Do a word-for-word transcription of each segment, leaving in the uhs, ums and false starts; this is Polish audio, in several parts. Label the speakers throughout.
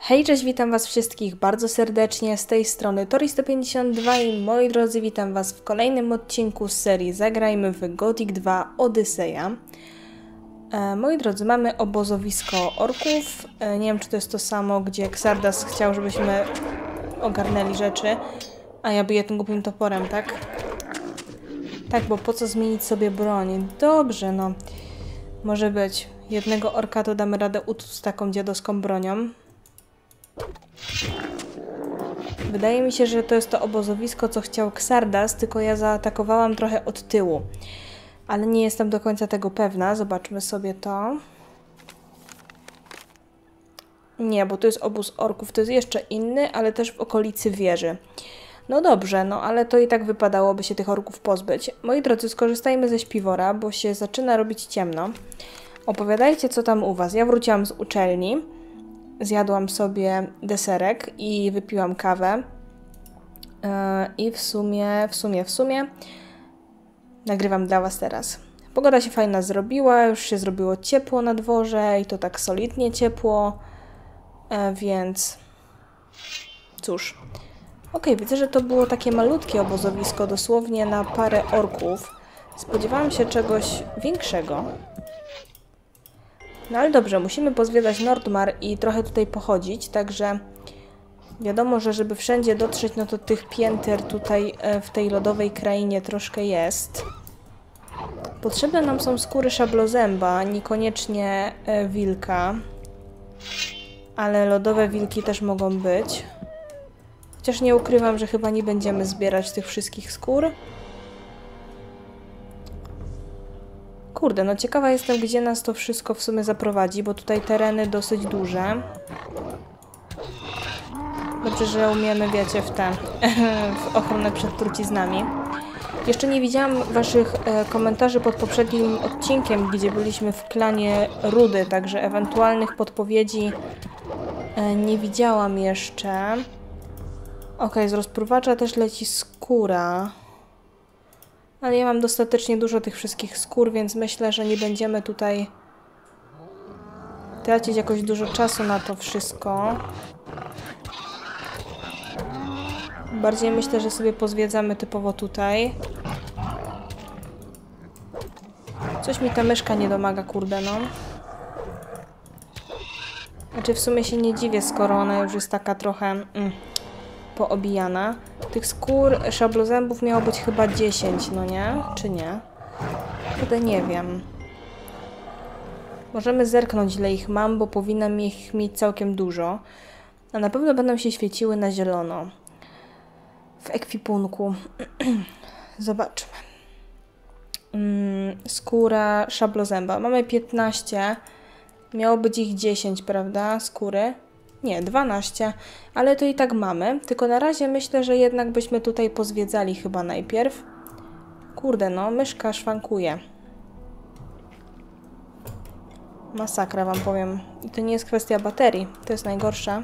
Speaker 1: Hej, cześć, witam was wszystkich bardzo serdecznie, z tej strony Tori sto pięćdziesiąt dwa i moi drodzy, witam was w kolejnym odcinku z serii Zagrajmy w Gothic dwa Odyseja. E, moi drodzy, mamy obozowisko orków, e, nie wiem czy to jest to samo, gdzie Xardas chciał, żebyśmy ogarnęli rzeczy, a ja biję tym głupim toporem, tak? Tak, bo po co zmienić sobie broń? Dobrze, no, może być. Jednego orka to damy radę utłuc z taką dziadowską bronią. Wydaje mi się, że to jest to obozowisko, co chciał Xardas, tylko ja zaatakowałam trochę od tyłu. Ale nie jestem do końca tego pewna. Zobaczmy sobie to. Nie, bo to jest obóz orków, to jest jeszcze inny, ale też w okolicy wieży. No dobrze, no ale to i tak wypadałoby się tych orków pozbyć. Moi drodzy, skorzystajmy ze śpiwora, bo się zaczyna robić ciemno. Opowiadajcie, co tam u was. Ja wróciłam z uczelni. Zjadłam sobie deserek i wypiłam kawę. Yy, I w sumie, w sumie, w sumie nagrywam dla was teraz. Pogoda się fajna zrobiła, już się zrobiło ciepło na dworze i to tak solidnie ciepło, yy, więc cóż. Ok, widzę, że to było takie malutkie obozowisko, dosłownie na parę orków. Spodziewałam się czegoś większego. No ale dobrze, musimy pozwiedzać Nordmar i trochę tutaj pochodzić, także wiadomo, że żeby wszędzie dotrzeć, no to tych pięter tutaj w tej lodowej krainie troszkę jest. Potrzebne nam są skóry szablozęba, niekoniecznie wilka, ale lodowe wilki też mogą być. Chociaż nie ukrywam, że chyba nie będziemy zbierać tych wszystkich skór. Kurde, no ciekawa jestem, gdzie nas to wszystko w sumie zaprowadzi, bo tutaj tereny dosyć duże. Dobrze, że umiemy, wiecie, w te w ochronę przed truciznami. Jeszcze nie widziałam waszych e, komentarzy pod poprzednim odcinkiem, gdzie byliśmy w klanie Rudy, także ewentualnych podpowiedzi e, nie widziałam jeszcze. Ok, z rozpruwacza też leci skóra. Ale ja mam dostatecznie dużo tych wszystkich skór, więc myślę, że nie będziemy tutaj tracić jakoś dużo czasu na to wszystko. Bardziej myślę, że sobie pozwiedzamy typowo tutaj. Coś mi ta myszka nie domaga, kurde, no. Znaczy w sumie się nie dziwię, skoro ona już jest taka trochę mm, poobijana. Tych skór szablozębów miało być chyba dziesięć, no nie? Czy nie? Kurde, nie wiem. Możemy zerknąć, ile ich mam, bo powinnam ich mieć całkiem dużo. A na pewno będą się świeciły na zielono. W ekwipunku. Zobaczmy. Mm, skóra szablozęba. Mamy piętnaście. Miało być ich dziesięć, prawda? Skóry. Nie, dwanaście, ale to i tak mamy. Tylko na razie myślę, że jednak byśmy tutaj pozwiedzali chyba najpierw. Kurde, no, myszka szwankuje. Masakra, wam powiem. I to nie jest kwestia baterii. To jest najgorsze.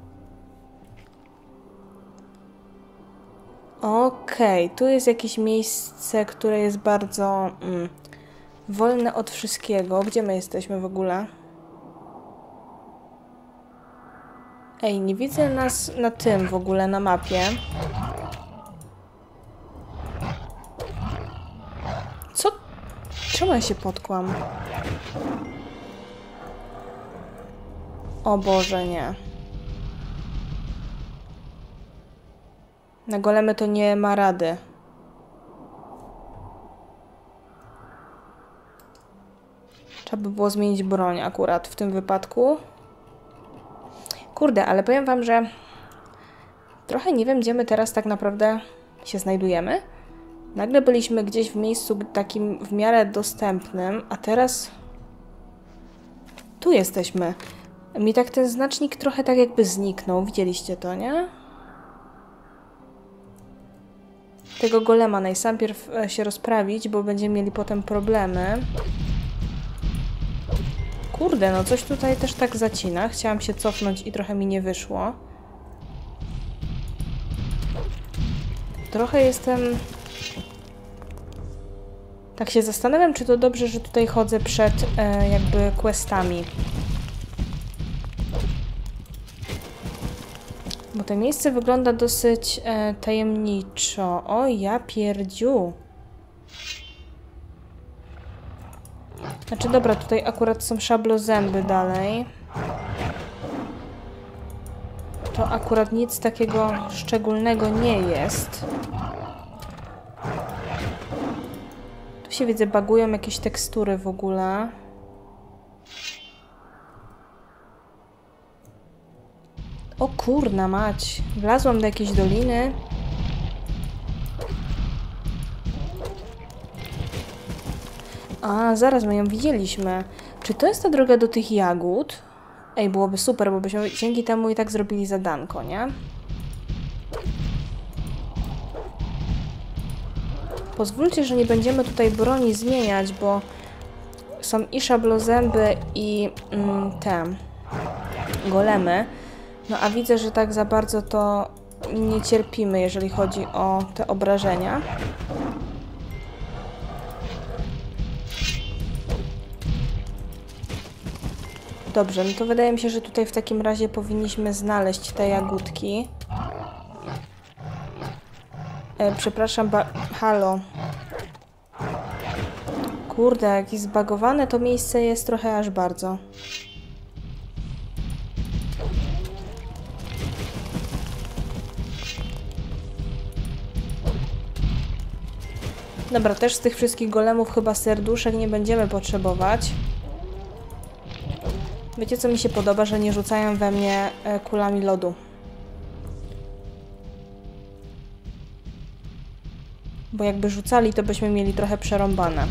Speaker 1: Okej, okay, tu jest jakieś miejsce, które jest bardzo mm, wolne od wszystkiego. Gdzie my jesteśmy w ogóle? Ej, nie widzę nas na tym w ogóle, na mapie. Co? Czemu ja się potkłam? O Boże, nie. Na golemy to nie ma rady. Trzeba by było zmienić broń akurat w tym wypadku. Kurde, ale powiem wam, że trochę nie wiem, gdzie my teraz tak naprawdę się znajdujemy. Nagle byliśmy gdzieś w miejscu takim w miarę dostępnym, a teraz tu jesteśmy. Mi tak ten znacznik trochę tak jakby zniknął. Widzieliście to, nie? Tego golema najpierw się rozprawić, bo będziemy mieli potem problemy. Kurde, no coś tutaj też tak zacina. Chciałam się cofnąć i trochę mi nie wyszło. Trochę jestem... Tak się zastanawiam, czy to dobrze, że tutaj chodzę przed e, jakby questami. Bo to miejsce wygląda dosyć e, tajemniczo. O, ja pierdziu. Znaczy, dobra, tutaj akurat są szablozęby dalej. To akurat nic takiego szczególnego nie jest. Tu się widzę, bagują jakieś tekstury w ogóle. O kurna mać. Wlazłam do jakiejś doliny. A, zaraz, my ją widzieliśmy. Czy to jest ta droga do tych jagód? Ej, byłoby super, bo byśmy dzięki temu i tak zrobili zadanko, nie? Pozwólcie, że nie będziemy tutaj broni zmieniać, bo są i szablozęby, i mm, te golemy. No a widzę, że tak za bardzo to nie cierpimy, jeżeli chodzi o te obrażenia. Dobrze, no to wydaje mi się, że tutaj w takim razie powinniśmy znaleźć te jagódki. E, przepraszam, ba... Halo. Kurde, jakieś zbagowane to miejsce jest trochę aż bardzo. Dobra, też z tych wszystkich golemów chyba serduszek nie będziemy potrzebować. Wiecie, co mi się podoba? Że nie rzucają we mnie kulami lodu. Bo jakby rzucali, to byśmy mieli trochę przerąbane.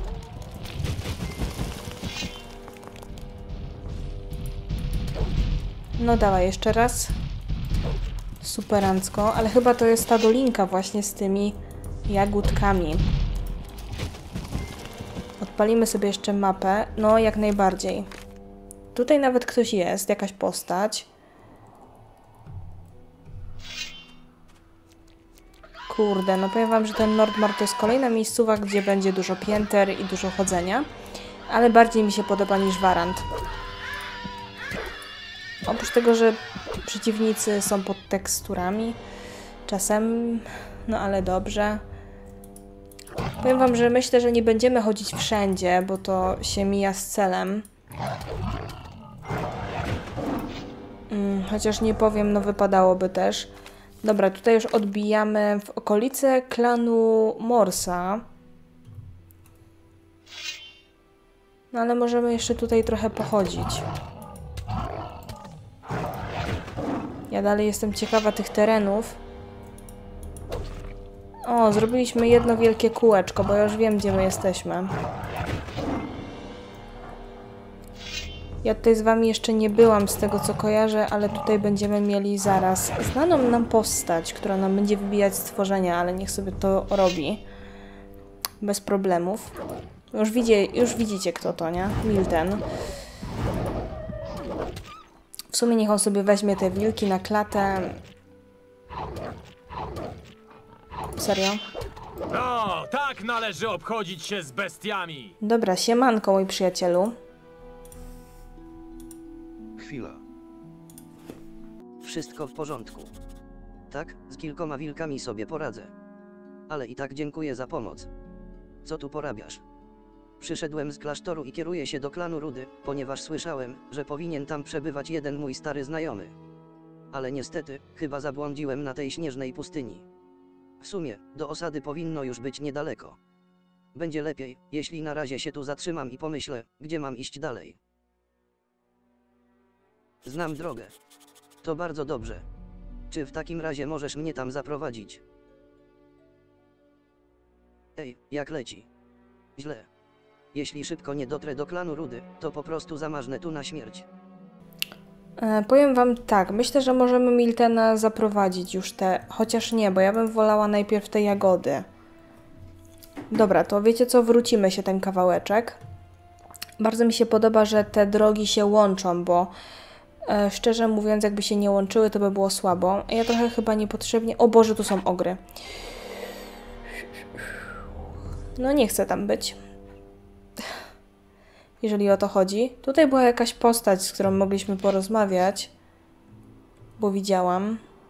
Speaker 1: No dawaj, jeszcze raz. Superancko, ale chyba to jest ta dolinka właśnie z tymi jagódkami. Odpalimy sobie jeszcze mapę. No, jak najbardziej. Tutaj nawet ktoś jest, jakaś postać. Kurde, no powiem wam, że ten Nordmark to jest kolejna miejscowa, gdzie będzie dużo pięter i dużo chodzenia. Ale bardziej mi się podoba niż Warant. Oprócz tego, że przeciwnicy są pod teksturami. Czasem, no ale dobrze. Powiem wam, że myślę, że nie będziemy chodzić wszędzie, bo to się mija z celem. Hmm, chociaż nie powiem, no wypadałoby też. Dobra, tutaj już odbijamy w okolice klanu Morsa. No ale możemy jeszcze tutaj trochę pochodzić. Ja dalej jestem ciekawa tych terenów. O, zrobiliśmy jedno wielkie kółeczko, bo ja już wiem, gdzie my jesteśmy. Ja tutaj z wami jeszcze nie byłam, z tego co kojarzę, ale tutaj będziemy mieli zaraz znaną nam postać, która nam będzie wybijać stworzenia, ale niech sobie to robi. Bez problemów. Już, widzie, już widzicie, kto to, nie? Milten. W sumie niech on sobie weźmie te wilki na klatę. Serio?
Speaker 2: No, tak należy obchodzić się z bestiami.
Speaker 1: Dobra, siemanko, mój przyjacielu.
Speaker 3: Chwila. Wszystko w porządku. Tak, z kilkoma wilkami sobie poradzę. Ale i tak dziękuję za pomoc. Co tu porabiasz? Przyszedłem z klasztoru i kieruję się do klanu Rudy, ponieważ słyszałem, że powinien tam przebywać jeden mój stary znajomy. Ale niestety, chyba zabłądziłem na tej śnieżnej pustyni. W sumie, do osady powinno już być niedaleko. Będzie lepiej, jeśli na razie się tu zatrzymam i pomyślę, gdzie mam iść dalej. Znam drogę. To bardzo dobrze. Czy w takim razie możesz mnie tam zaprowadzić? Ej, jak leci? Źle. Jeśli szybko nie dotrę do klanu Rudy, to po prostu zamarznę tu na śmierć.
Speaker 1: E, powiem wam tak, myślę, że możemy Miltena zaprowadzić już te, chociaż nie, bo ja bym wolała najpierw te jagody. Dobra, to wiecie co, wrócimy się ten kawałeczek. Bardzo mi się podoba, że te drogi się łączą, bo e, szczerze mówiąc, jakby się nie łączyły, to by było słabo. Ja trochę chyba niepotrzebnie... O Boże, tu są ogry. No nie chcę tam być. Jeżeli o to chodzi. Tutaj była jakaś postać, z którą mogliśmy porozmawiać, bo widziałam.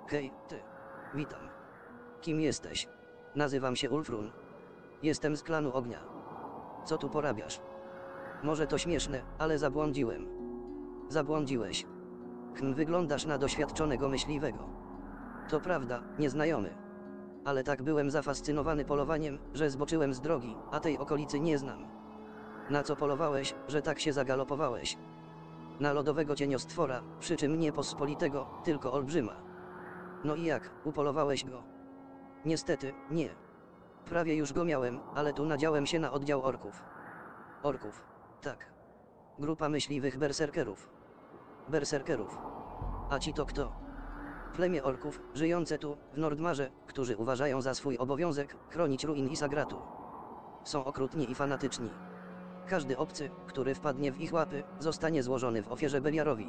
Speaker 3: Hej, ty. Witam. Kim jesteś? Nazywam się Ulfrun. Jestem z klanu ognia. Co tu porabiasz? Może to śmieszne, ale zabłądziłem. Zabłądziłeś. Hm, wyglądasz na doświadczonego myśliwego. To prawda, nieznajomy. Ale tak byłem zafascynowany polowaniem, że zboczyłem z drogi, a tej okolicy nie znam. Na co polowałeś, że tak się zagalopowałeś? Na lodowego cieniostwora, przy czym nie pospolitego, tylko olbrzyma. No i jak, upolowałeś go? Niestety, nie. Prawie już go miałem, ale tu nadziałem się na oddział orków. Orków. Tak. Grupa myśliwych berserkerów. Berserkerów. A ci to kto? Plemię orków, żyjące tu, w Nordmarze, którzy uważają za swój obowiązek chronić ruin Isagratu. Są okrutni i fanatyczni. Każdy obcy, który wpadnie w ich łapy, zostanie złożony w ofierze Beliarowi.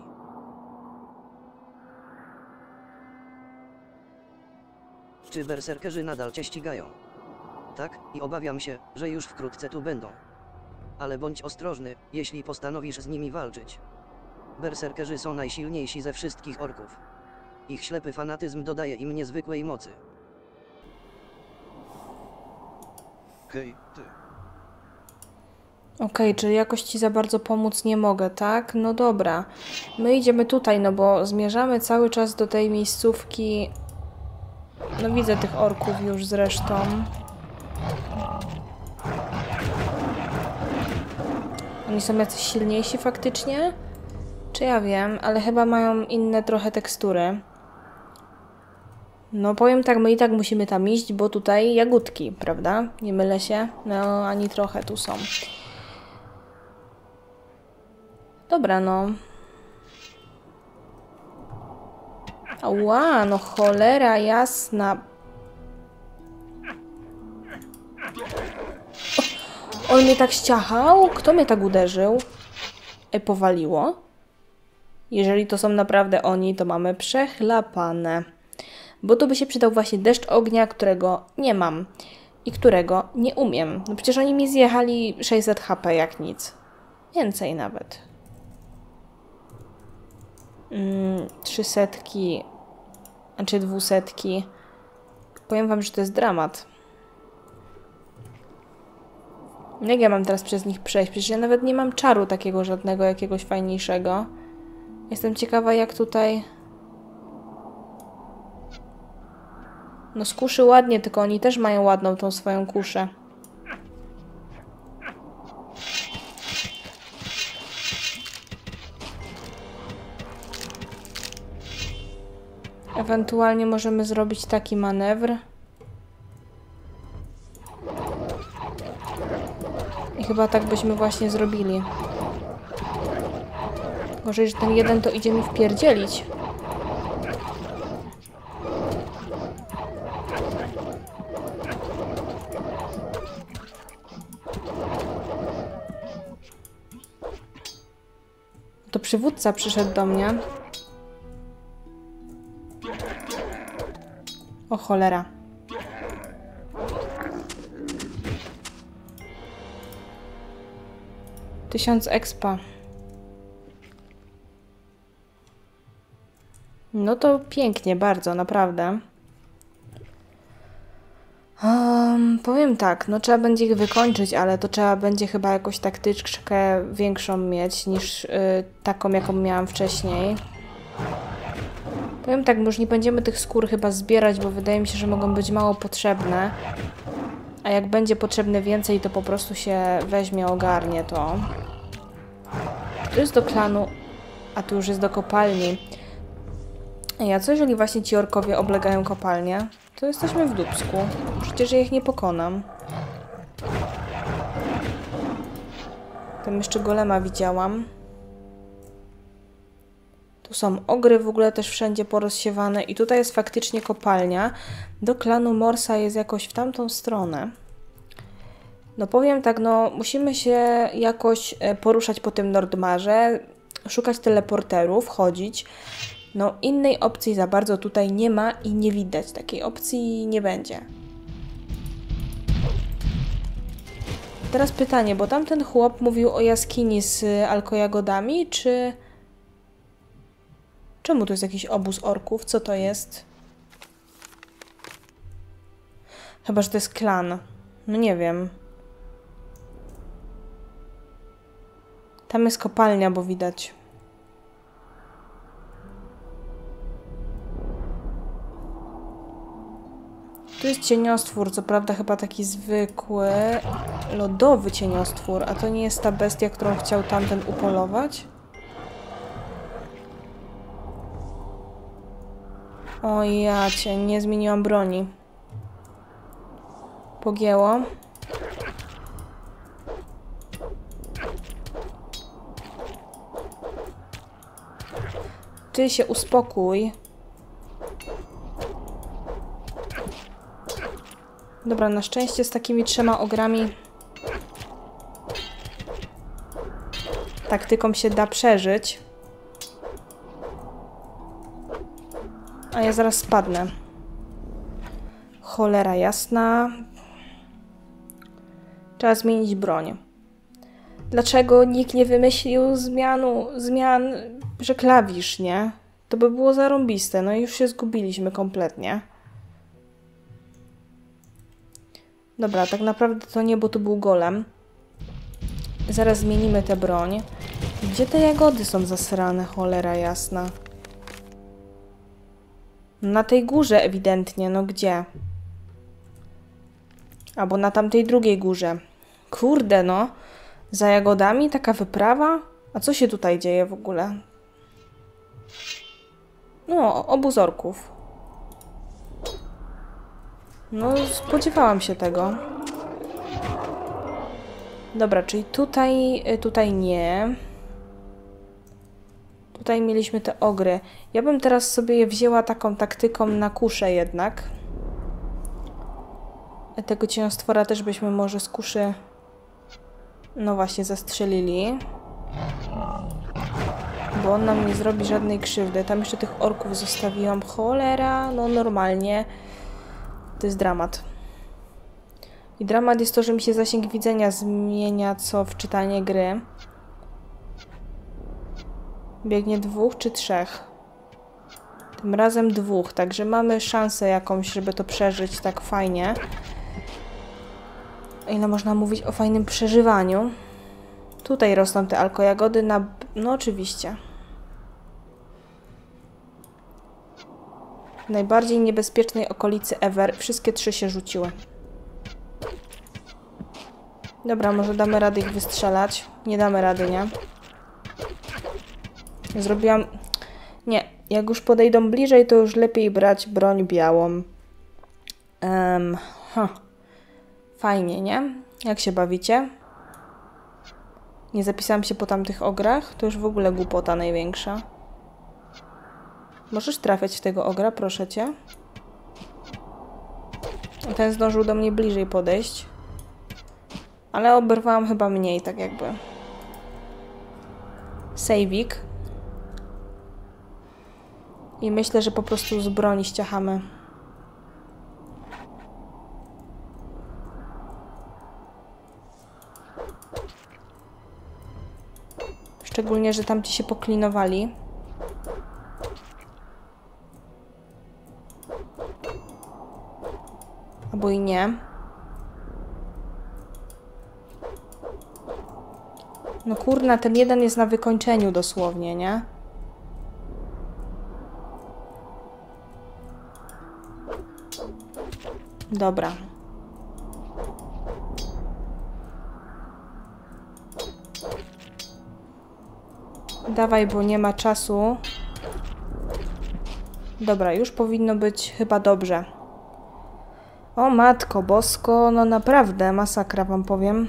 Speaker 3: Czy berserkerzy nadal cię ścigają? Tak, i obawiam się, że już wkrótce tu będą. Ale bądź ostrożny, jeśli postanowisz z nimi walczyć. Berserkerzy są najsilniejsi ze wszystkich orków. Ich ślepy fanatyzm dodaje im niezwykłej mocy. Hej, ty.
Speaker 1: Okej, okay, czyli jakoś ci za bardzo pomóc nie mogę, tak? No dobra. My idziemy tutaj, no bo zmierzamy cały czas do tej miejscówki. No widzę tych orków już zresztą. Oni są jacyś silniejsi faktycznie? Czy ja wiem, ale chyba mają inne trochę tekstury. No powiem tak, my i tak musimy tam iść, bo tutaj jagódki, prawda? Nie mylę się? No ani trochę tu są. Dobra, no. Ała, no cholera jasna. O, on mnie tak ściachał? Kto mnie tak uderzył? Ej, powaliło? Jeżeli to są naprawdę oni, to mamy przechlapane. Bo tu by się przydał właśnie deszcz ognia, którego nie mam. I którego nie umiem. No przecież oni mi zjechali sześćset H P jak nic. Więcej nawet. Mm, trzysetki. Znaczy dwusetki. Powiem wam, że to jest dramat. Jak ja mam teraz przez nich przejść? Przecież ja nawet nie mam czaru takiego żadnego, jakiegoś fajniejszego. Jestem ciekawa, jak tutaj... No z kuszy ładnie, tylko oni też mają ładną tą swoją kuszę. Ewentualnie możemy zrobić taki manewr. I chyba tak byśmy właśnie zrobili. Może, że ten jeden to idzie mi wpierdzielić. To przywódca przyszedł do mnie. O cholera. Tysiąc expa. No to pięknie, bardzo, naprawdę. Um, powiem tak, no trzeba będzie ich wykończyć, ale to trzeba będzie chyba jakąś taktyczkę większą mieć niż y, taką, jaką miałam wcześniej. Powiem tak, już nie będziemy tych skór chyba zbierać, bo wydaje mi się, że mogą być mało potrzebne. A jak będzie potrzebne więcej, to po prostu się weźmie, ogarnie to. To jest do klanu, a tu już jest do kopalni. Ej, a co jeżeli właśnie ci orkowie oblegają kopalnię? To jesteśmy w dupsku. Przecież ja ich nie pokonam. Tam jeszcze golema widziałam. Tu są ogry w ogóle też wszędzie porozsiewane. I tutaj jest faktycznie kopalnia. Do klanu Morsa jest jakoś w tamtą stronę. No powiem tak, no musimy się jakoś poruszać po tym Nordmarze. Szukać teleporterów, chodzić. No innej opcji za bardzo tutaj nie ma i nie widać. Takiej opcji nie będzie. Teraz pytanie, bo tamten chłop mówił o jaskini z alkojagodami, czy... Czemu to jest jakiś obóz orków? Co to jest? Chyba że to jest klan. No nie wiem. Tam jest kopalnia, bo widać. Tu jest cieniostwór, co prawda chyba taki zwykły, lodowy cieniostwór, a to nie jest ta bestia, którą chciał tamten upolować? O ja cię, nie zmieniłam broni. Pogięło. Ty się uspokój. Dobra, na szczęście z takimi trzema ogrami taktyką się da przeżyć. A ja zaraz spadnę. Cholera jasna. Trzeba zmienić broń. Dlaczego nikt nie wymyślił zmianu, zmian, że klawisz, nie? To by było zarąbiste. No i już się zgubiliśmy kompletnie. Dobra, tak naprawdę to nie, bo to był golem. Zaraz zmienimy tę broń. Gdzie te jagody są zasrane, cholera jasna? Na tej górze ewidentnie, no gdzie? Albo na tamtej drugiej górze. Kurde, no. Za jagodami taka wyprawa? A co się tutaj dzieje w ogóle? No, obóz orków. No, spodziewałam się tego. Dobra, czyli tutaj, tutaj nie. Tutaj mieliśmy te ogry. Ja bym teraz sobie je wzięła taką taktyką na kuszę jednak. Tego cieniostwora też byśmy może z kuszy, no właśnie, zastrzelili. Bo on nam nie zrobi żadnej krzywdy. Tam jeszcze tych orków zostawiłam. Cholera, no normalnie. To jest dramat. I dramat jest to, że mi się zasięg widzenia zmienia co w czytanie gry. Biegnie dwóch czy trzech? Tym razem dwóch, także mamy szansę jakąś, żeby to przeżyć tak fajnie. Ile można mówić o fajnym przeżywaniu? Tutaj rosną te alkojagody na... No oczywiście. W najbardziej niebezpiecznej okolicy ever. Wszystkie trzy się rzuciły. Dobra, może damy radę ich wystrzelać. Nie damy rady, nie? Zrobiłam... Nie, jak już podejdą bliżej, to już lepiej brać broń białą. Um, huh. Fajnie, nie? Jak się bawicie? Nie zapisałam się po tamtych ograch? To już w ogóle głupota największa. Możesz trafiać w tego ogra, proszę cię? Ten zdążył do mnie bliżej podejść. Ale oberwałam chyba mniej, tak jakby. Sejwik. I myślę, że po prostu z broni ściachamy. Szczególnie, że tamci się poklinowali. Albo i nie. No kurna, ten jeden jest na wykończeniu dosłownie, nie? Dobra. Dawaj, bo nie ma czasu. Dobra, już powinno być chyba dobrze. O matko bosko, no naprawdę masakra wam powiem.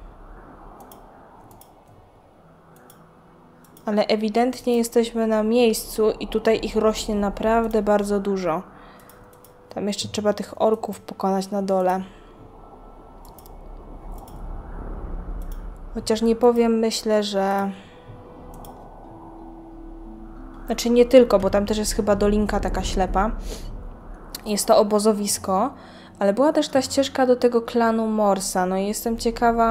Speaker 1: Ale ewidentnie jesteśmy na miejscu i tutaj ich rośnie naprawdę bardzo dużo. Tam jeszcze trzeba tych orków pokonać na dole. Chociaż nie powiem, myślę, że... Znaczy nie tylko, bo tam też jest chyba dolinka taka ślepa. Jest to obozowisko, ale była też ta ścieżka do tego klanu Morsa. No i jestem ciekawa...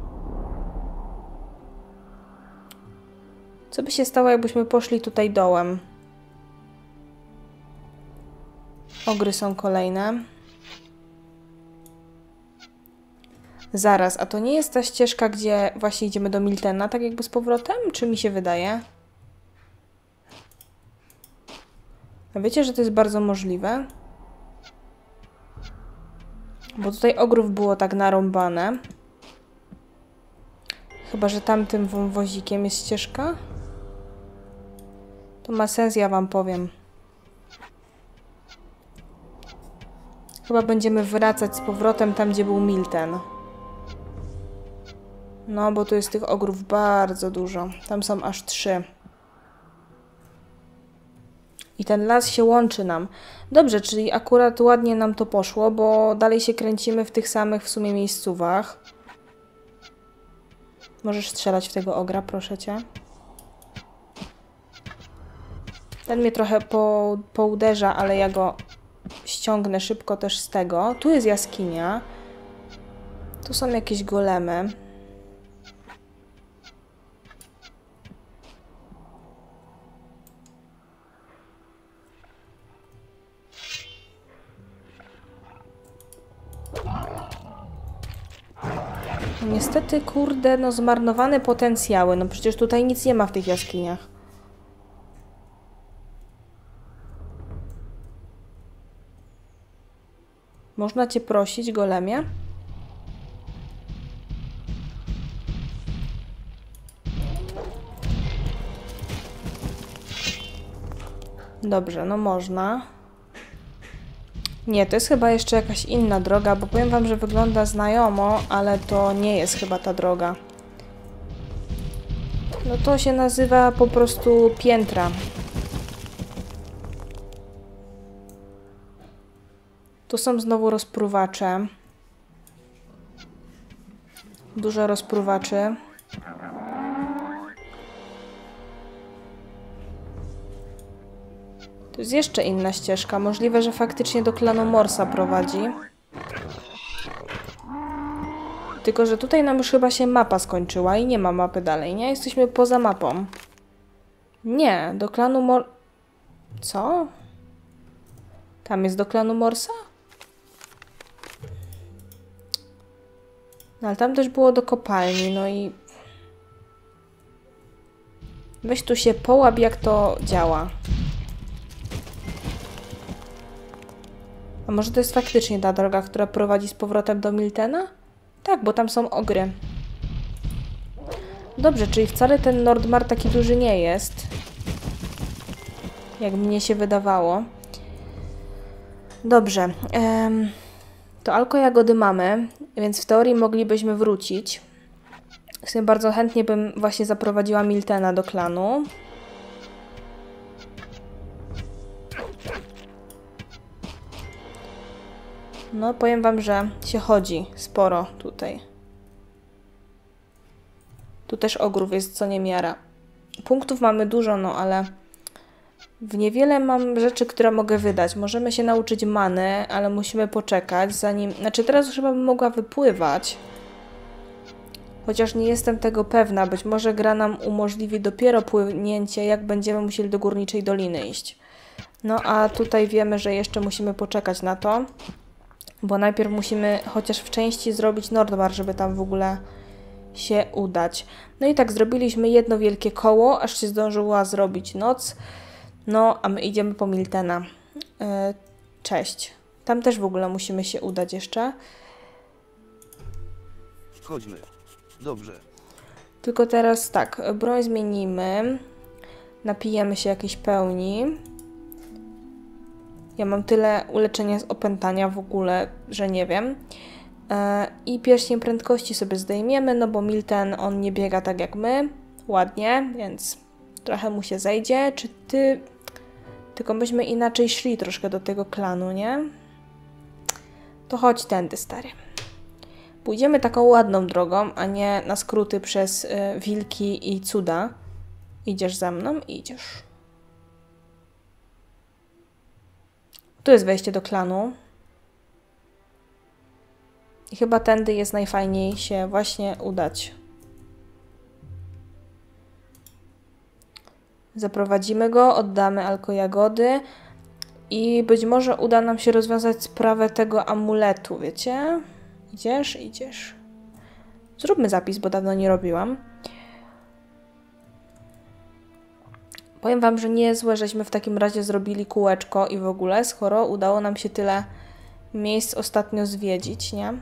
Speaker 1: Co by się stało, jakbyśmy poszli tutaj dołem? Ogry są kolejne. Zaraz, a to nie jest ta ścieżka, gdzie właśnie idziemy do Miltena, tak jakby z powrotem? Czy mi się wydaje? A wiecie, że to jest bardzo możliwe? Bo tutaj ogrów było tak narąbane. Chyba, że tamtym wąwozikiem jest ścieżka? To ma sens, ja wam powiem. Chyba będziemy wracać z powrotem tam, gdzie był Milten. No, bo tu jest tych ogrów bardzo dużo. Tam są aż trzy. I ten las się łączy nam. Dobrze, czyli akurat ładnie nam to poszło, bo dalej się kręcimy w tych samych w sumie miejscówach. Możesz strzelać w tego ogra, proszę cię. Ten mnie trochę po, pouderza, ale ja go ściągnę szybko też z tego. Tu jest jaskinia. Tu są jakieś golemy. Niestety, kurde, no zmarnowane potencjały. No przecież tutaj nic nie ma w tych jaskiniach. Można cię prosić, golemie? Dobrze, no można. Nie, to jest chyba jeszcze jakaś inna droga, bo powiem wam, że wygląda znajomo, ale to nie jest chyba ta droga. No to się nazywa po prostu piętra. Tu są znowu rozpruwacze. Dużo rozpruwaczy. To jest jeszcze inna ścieżka. Możliwe, że faktycznie do klanu Morsa prowadzi. Tylko, że tutaj nam już chyba się mapa skończyła i nie ma mapy dalej, nie? Jesteśmy poza mapą. Nie, do klanu Mor... Co? Tam jest do klanu Morsa? No ale tam też było do kopalni, no i... Weź tu się połap, jak to działa. A może to jest faktycznie ta droga, która prowadzi z powrotem do Miltena? Tak, bo tam są ogry. Dobrze, czyli wcale ten Nordmar taki duży nie jest. Jak mnie się wydawało. Dobrze. Ehm, to alko-jagody mamy, więc w teorii moglibyśmy wrócić. W sumie bardzo chętnie bym właśnie zaprowadziła Miltena do klanu. No, powiem wam, że się chodzi sporo tutaj. Tu też ogrów jest co niemiara. Punktów mamy dużo, no ale w niewiele mam rzeczy, które mogę wydać. Możemy się nauczyć many, ale musimy poczekać zanim... Znaczy teraz już chyba bym mogła wypływać. Chociaż nie jestem tego pewna. Być może gra nam umożliwi dopiero płynięcie, jak będziemy musieli do Górniczej Doliny iść. No a tutaj wiemy, że jeszcze musimy poczekać na to. Bo najpierw musimy chociaż w części zrobić Nordmar, żeby tam w ogóle się udać. No i tak zrobiliśmy jedno wielkie koło, aż się zdążyła zrobić noc. No, a my idziemy po Miltena. Yy, cześć. Tam też w ogóle musimy się udać jeszcze.
Speaker 3: Chodźmy. Dobrze.
Speaker 1: Tylko teraz tak, broń zmienimy. Napijemy się jakiejś pełni. Ja mam tyle uleczenia z opętania w ogóle, że nie wiem. Yy, I pierścień prędkości sobie zdejmiemy, no bo Milten, on nie biega tak jak my. Ładnie, więc trochę mu się zejdzie. Czy ty... Tylko myśmy inaczej szli troszkę do tego klanu, nie? To chodź tędy, stary. Pójdziemy taką ładną drogą, a nie na skróty przez y, wilki i cuda. Idziesz za mną? Idziesz. Tu jest wejście do klanu. I chyba tędy jest najfajniej się właśnie udać. Zaprowadzimy go, oddamy alko-jagody i być może uda nam się rozwiązać sprawę tego amuletu, wiecie? Idziesz, idziesz. Zróbmy zapis, bo dawno nie robiłam. Powiem wam, że niezłe, żeśmy w takim razie zrobili kółeczko i w ogóle, skoro udało nam się tyle miejsc ostatnio zwiedzić, nie?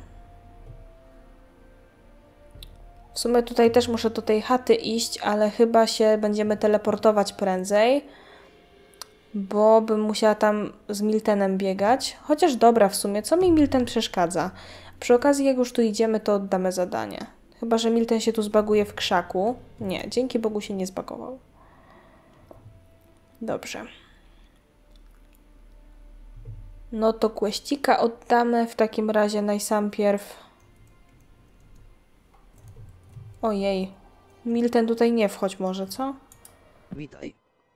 Speaker 1: W sumie tutaj też muszę do tej chaty iść, ale chyba się będziemy teleportować prędzej, bo bym musiała tam z Miltenem biegać. Chociaż dobra, w sumie, co mi Milten przeszkadza? Przy okazji, jak już tu idziemy, to oddamy zadanie. Chyba że Milten się tu zbaguje w krzaku. Nie, dzięki Bogu się nie zbagował. Dobrze. No to kłeścika oddamy w takim razie najsampierw. Ojej. Milten, tutaj nie wchodź może, co?
Speaker 3: Witaj.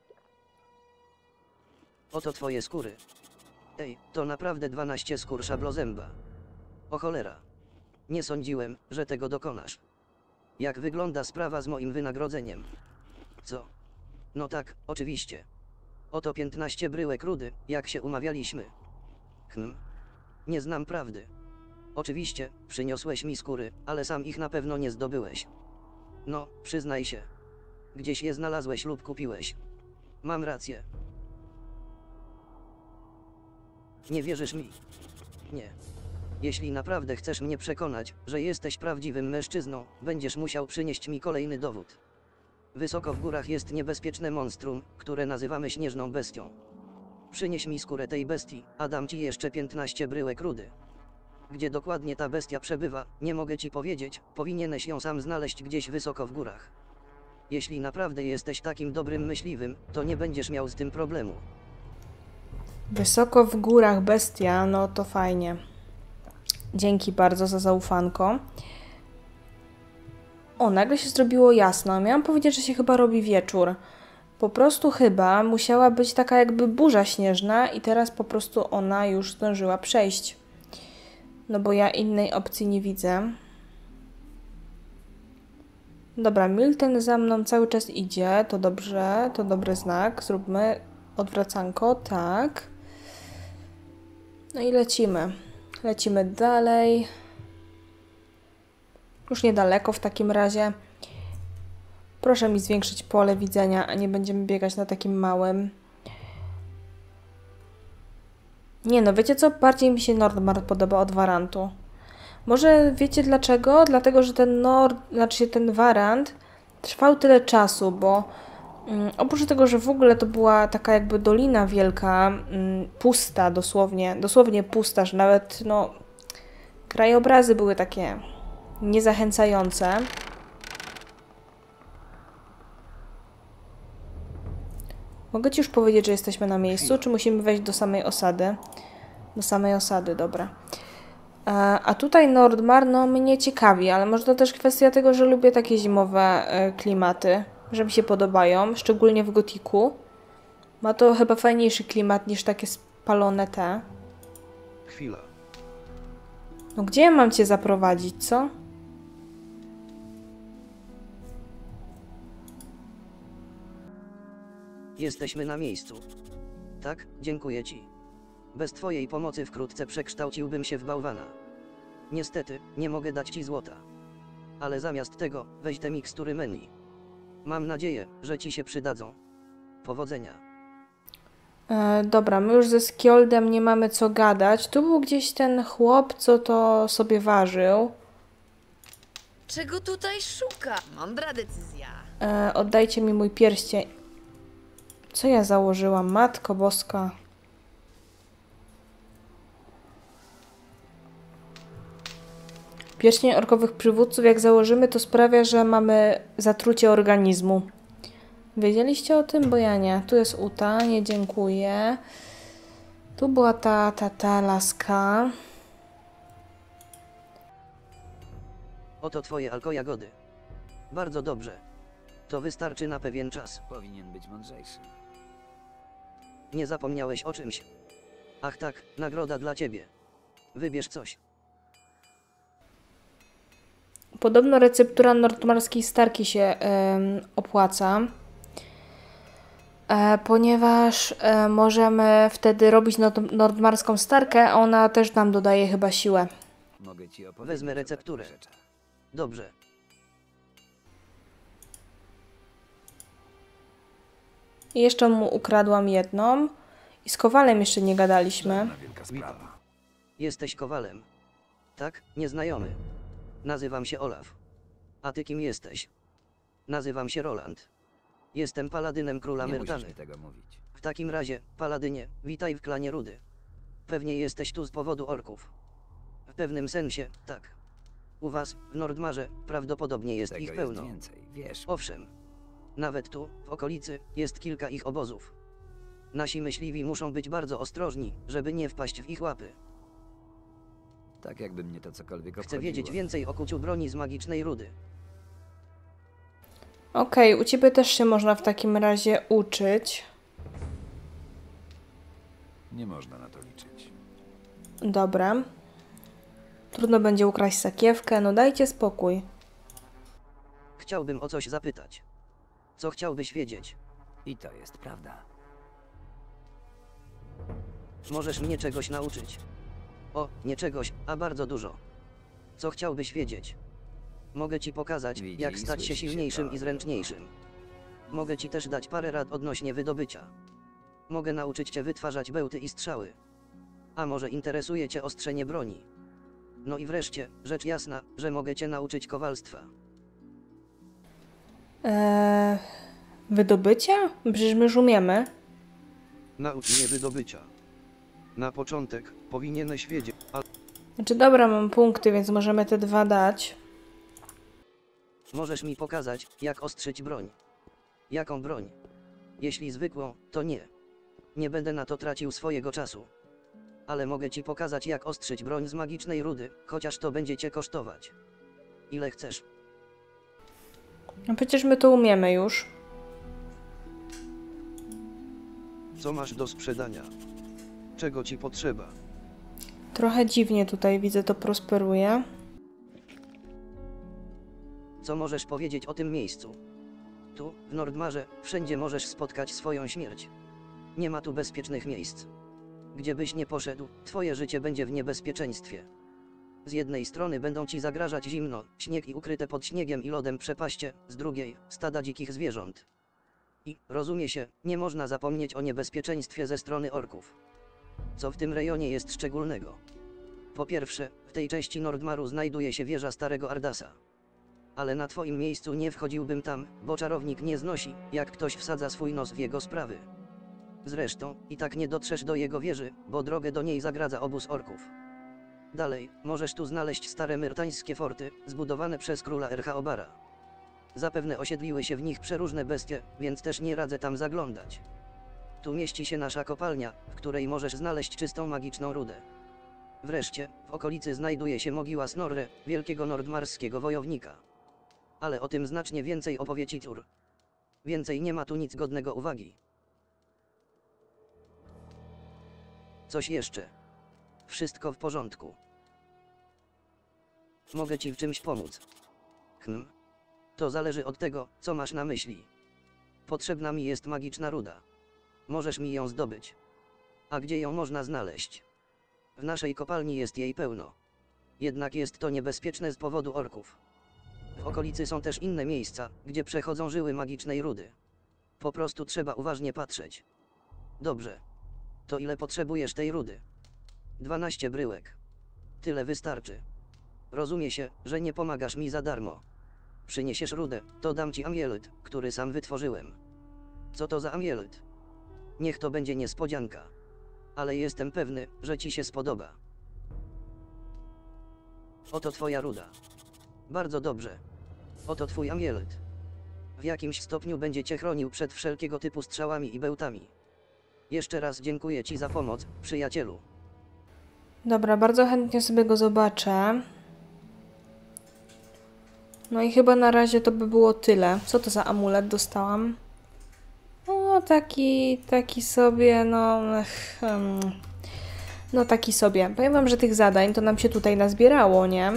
Speaker 3: Oto twoje skóry. Ej, to naprawdę dwanaście skór szablozęba. O cholera. Nie sądziłem, że tego dokonasz. Jak wygląda sprawa z moim wynagrodzeniem? Co? No tak, oczywiście. Oto piętnaście bryłek rudy, jak się umawialiśmy. Hm. Nie znam prawdy. Oczywiście, przyniosłeś mi skóry, ale sam ich na pewno nie zdobyłeś. No, przyznaj się. Gdzieś je znalazłeś lub kupiłeś. Mam rację. Nie wierzysz mi? Nie. Jeśli naprawdę chcesz mnie przekonać, że jesteś prawdziwym mężczyzną, będziesz musiał przynieść mi kolejny dowód. Wysoko w górach jest niebezpieczne monstrum, które nazywamy śnieżną bestią. Przynieś mi skórę tej bestii, a dam ci jeszcze piętnaście bryłek rudy. Gdzie dokładnie ta bestia przebywa, nie mogę ci powiedzieć, powinieneś ją sam znaleźć gdzieś wysoko w górach. Jeśli naprawdę jesteś takim dobrym myśliwym, to nie będziesz miał z tym problemu.
Speaker 1: Wysoko w górach bestia, no to fajnie. Dzięki bardzo za zaufanko. O, nagle się zrobiło jasno. Miałam powiedzieć, że się chyba robi wieczór. Po prostu chyba musiała być taka jakby burza śnieżna i teraz po prostu ona już zdążyła przejść. No bo ja innej opcji nie widzę. Dobra, Milten za mną cały czas idzie. To dobrze, to dobry znak. Zróbmy odwracanko, tak. No i lecimy. Lecimy dalej. Już niedaleko w takim razie. Proszę mi zwiększyć pole widzenia, a nie będziemy biegać na takim małym. Nie no, wiecie co? Bardziej mi się Nordmar podoba od Warantu. Może wiecie dlaczego? Dlatego, że ten Nord, znaczy ten Warant trwał tyle czasu, bo um, oprócz tego, że w ogóle to była taka jakby dolina wielka, um, pusta dosłownie, dosłownie pusta, że nawet no krajobrazy były takie niezachęcające. Mogę ci już powiedzieć, że jesteśmy na miejscu, czy musimy wejść do samej osady? Do samej osady, dobra. A tutaj Nordmar, no mnie ciekawi, ale może to też kwestia tego, że lubię takie zimowe klimaty, że mi się podobają, szczególnie w Gotiku. Ma to chyba fajniejszy klimat niż takie spalone te.
Speaker 4: Chwila.
Speaker 1: No gdzie ja mam cię zaprowadzić, co?
Speaker 3: Jesteśmy na miejscu. Tak, dziękuję ci. Bez twojej pomocy wkrótce przekształciłbym się w bałwana. Niestety, nie mogę dać ci złota. Ale zamiast tego, weź te mikstury menu. Mam nadzieję, że ci się przydadzą. Powodzenia.
Speaker 1: E, dobra, my już ze Skjoldem nie mamy co gadać. Tu był gdzieś ten chłop, co to sobie ważył.
Speaker 5: Czego tutaj szuka? Mądra decyzja.
Speaker 1: E, oddajcie mi mój pierścień. Co ja założyłam? Matko Boska. Pierścień orkowych przywódców, jak założymy, to sprawia, że mamy zatrucie organizmu. Wiedzieliście o tym? Bo ja nie. Tu jest Uta, nie dziękuję. Tu była ta, ta, ta laska.
Speaker 3: Oto twoje alkojagody. Bardzo dobrze. To wystarczy na pewien czas.
Speaker 4: Powinien być mądrzejszy.
Speaker 3: Nie zapomniałeś o czymś. Ach tak, nagroda dla ciebie. Wybierz coś.
Speaker 1: Podobno receptura nordmarskiej starki się ym, opłaca, e, ponieważ e, możemy wtedy robić nord nordmarską starkę, a ona też nam dodaje chyba siłę.
Speaker 4: Mogę ci opowiedzieć
Speaker 3: Wezmę
Speaker 4: o
Speaker 3: recepturę.
Speaker 4: takich rzeczach.
Speaker 3: Dobrze.
Speaker 1: I jeszcze mu ukradłam jedną. I z Kowalem jeszcze nie gadaliśmy.
Speaker 4: Na wielka sprawa.
Speaker 3: Jesteś Kowalem. Tak, nieznajomy. Nazywam się Olaf. A ty kim jesteś? Nazywam się Roland. Jestem paladynem króla
Speaker 4: Nie musisz
Speaker 3: Myrtany.
Speaker 4: mi tego mówić.
Speaker 3: W takim razie, paladynie, witaj w klanie Rudy. Pewnie jesteś tu z powodu orków. W pewnym sensie, tak. U was, w Nordmarze, prawdopodobnie jest
Speaker 4: Tego
Speaker 3: ich
Speaker 4: jest
Speaker 3: pełno.
Speaker 4: więcej, wiesz.
Speaker 3: Owszem. Nawet tu, w okolicy, jest kilka ich obozów. Nasi myśliwi muszą być bardzo ostrożni, żeby nie wpaść w ich łapy.
Speaker 4: Tak jakby mnie to cokolwiek
Speaker 3: Chcę
Speaker 4: obchodziło.
Speaker 3: wiedzieć więcej o kuciu broni z magicznej rudy.
Speaker 1: Okej, okay, u ciebie też się można w takim razie uczyć.
Speaker 4: Nie można na to liczyć.
Speaker 1: Dobra. Trudno będzie ukraść sakiewkę, no dajcie spokój.
Speaker 3: Chciałbym o coś zapytać. Co chciałbyś wiedzieć?
Speaker 4: I to jest prawda.
Speaker 3: Możesz mnie czegoś nauczyć. O, nie czegoś, a bardzo dużo. Co chciałbyś wiedzieć? Mogę ci pokazać,
Speaker 4: Widzi
Speaker 3: jak
Speaker 4: i
Speaker 3: stać się
Speaker 4: słyszy się
Speaker 3: silniejszym
Speaker 4: to.
Speaker 3: i zręczniejszym. Mogę ci też dać parę rad odnośnie wydobycia. Mogę nauczyć cię wytwarzać bełty i strzały. A może interesuje cię ostrzenie broni? No i wreszcie, rzecz jasna, że mogę cię nauczyć kowalstwa.
Speaker 1: Eee, wydobycia? Przecież my już umiemy.
Speaker 6: Naucz mnie wydobycia. Na początek powinieneś wiedzieć, ale
Speaker 1: Znaczy dobra, mam punkty, więc możemy te dwa dać.
Speaker 3: Możesz mi pokazać, jak ostrzyć broń. Jaką broń? Jeśli zwykłą, to nie. Nie będę na to tracił swojego czasu. Ale mogę ci pokazać, jak ostrzyć broń z magicznej rudy, chociaż to będzie cię kosztować. Ile chcesz?
Speaker 1: No przecież my to umiemy już.
Speaker 6: co masz do sprzedania? Czego ci potrzeba?
Speaker 1: Trochę dziwnie tutaj widzę, to prosperuje.
Speaker 3: Co możesz powiedzieć o tym miejscu? Tu, w Nordmarze, wszędzie możesz spotkać swoją śmierć. Nie ma tu bezpiecznych miejsc. Gdzie byś nie poszedł, twoje życie będzie w niebezpieczeństwie. Z jednej strony będą ci zagrażać zimno, śnieg i ukryte pod śniegiem i lodem przepaście, z drugiej, stada dzikich zwierząt. I, rozumie się, nie można zapomnieć o niebezpieczeństwie ze strony orków. Co w tym rejonie jest szczególnego? Po pierwsze, w tej części Nordmaru znajduje się wieża Starego Ardasa. Ale na twoim miejscu nie wchodziłbym tam, bo czarownik nie znosi, jak ktoś wsadza swój nos w jego sprawy. Zresztą, i tak nie dotrzesz do jego wieży, bo drogę do niej zagradza obóz orków. Dalej, możesz tu znaleźć stare myrtańskie forty, zbudowane przez króla Erchaobara. Zapewne osiedliły się w nich przeróżne bestie, więc też nie radzę tam zaglądać. Tu mieści się nasza kopalnia, w której możesz znaleźć czystą magiczną rudę. Wreszcie, w okolicy znajduje się mogiła Snorre, wielkiego nordmarskiego wojownika. Ale o tym znacznie więcej opowie ci Tur. Więcej nie ma tu nic godnego uwagi. Coś jeszcze. Wszystko w porządku. Mogę ci w czymś pomóc. Hm. To zależy od tego, co masz na myśli. Potrzebna mi jest magiczna ruda. Możesz mi ją zdobyć. A gdzie ją można znaleźć? W naszej kopalni jest jej pełno. Jednak jest to niebezpieczne z powodu orków. W okolicy są też inne miejsca, gdzie przechodzą żyły magicznej rudy. Po prostu trzeba uważnie patrzeć. Dobrze. To ile potrzebujesz tej rudy? dwanaście bryłek. Tyle wystarczy. Rozumie się, że nie pomagasz mi za darmo. Przyniesiesz rudę, to dam ci amielet, który sam wytworzyłem. Co to za amielet? Niech to będzie niespodzianka. Ale jestem pewny, że ci się spodoba. Oto twoja ruda. Bardzo dobrze. Oto twój amielet. W jakimś stopniu będzie cię chronił przed wszelkiego typu strzałami i bełtami. Jeszcze raz dziękuję ci za pomoc, przyjacielu.
Speaker 1: Dobra, bardzo chętnie sobie go zobaczę. No i chyba na razie to by było tyle. Co to za amulet dostałam? No, taki, taki sobie, no... Ech, um, no, taki sobie. Powiem wam, że tych zadań to nam się tutaj nazbierało, nie?